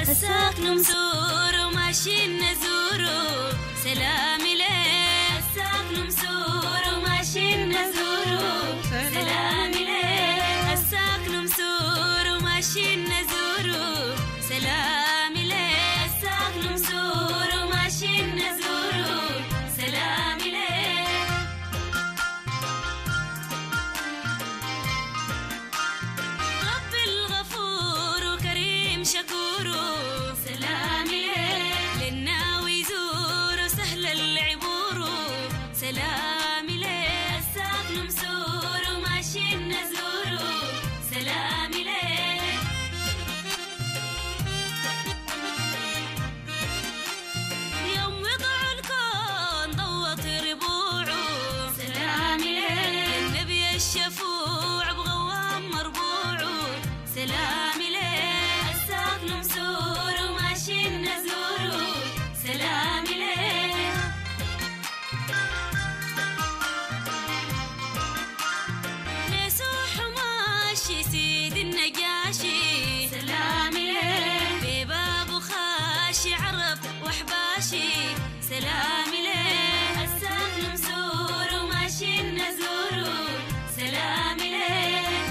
هساك نمسور وماشي نزورو سلامي ليه هساك نمسور وماشي نزورو سلامي ليه هساك نمسور وماشي نزورو سلامي ليه هساك نمسور وماشي نزورو سلامي ليه رب الغفور وكريم شكور سلامي ليه للناوي يزور سهل العبور سلامي ليه هساك نمسور وماشي نزور سلامي ليه يوم وضع الكون ضوت ربوعه سلامي ليه النبي الشفوع بغوام مربوعه سلامي ليه هساك نمسور وماشي نزور سلامي ليه ليسوح وماشي سيد النجاشي سلامي ليه ببابه خاشي عرب وحباشي سلامي ليه هساك نمسور وماشي نزور سلامي ليه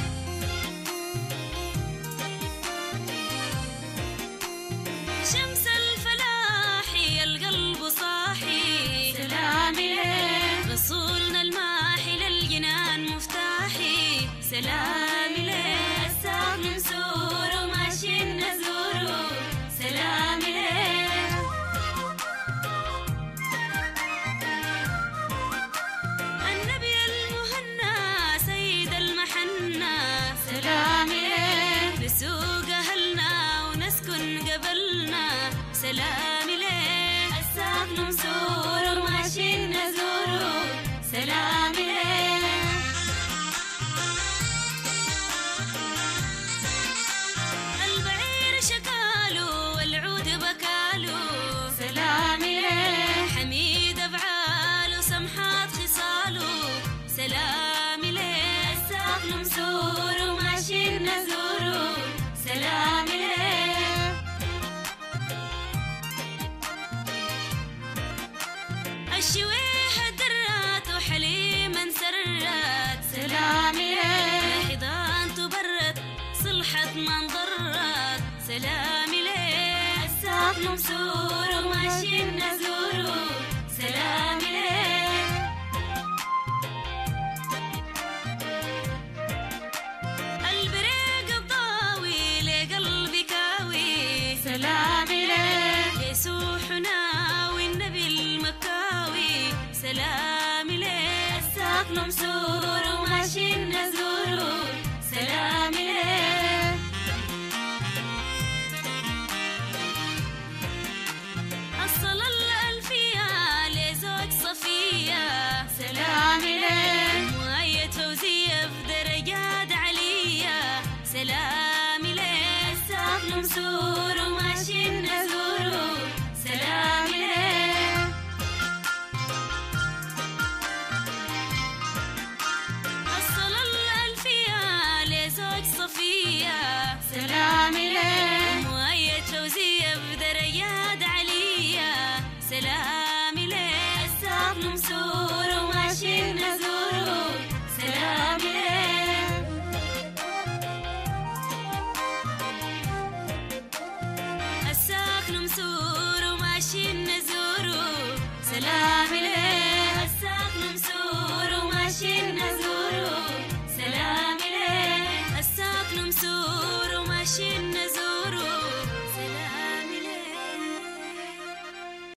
شمس الفلاح يا القلب صاحي سلامي ليه رسولنا الماحي للجنان مفتاحي سلامي ليه هساك نمسور وماشي نزور سلامي ليه النبي المهنا سيد المحنة سلامي ليه نسوق أهلنا ونسكن قبلنا سلامي ليه هساك نمسور وماشي نزور سلامي ليه البعير شكالو والعود بكالو سلامي ليه حميد أفعاله سمحات خصاله سلامي ليه هساك نمسور وماشي نزور سلامي ليه الشويحة درات وحليما سرات سلامي ليه حضان تبرد صلحت ما انضرت سلامي ليه هساك نمسور وماشي نزور سلامي ليه البريق الضاوي لقلبي كاوي سلامي ليه يسوح ناوي النبي المكاوي سلامي ليه هساك نمسور وماشي نزور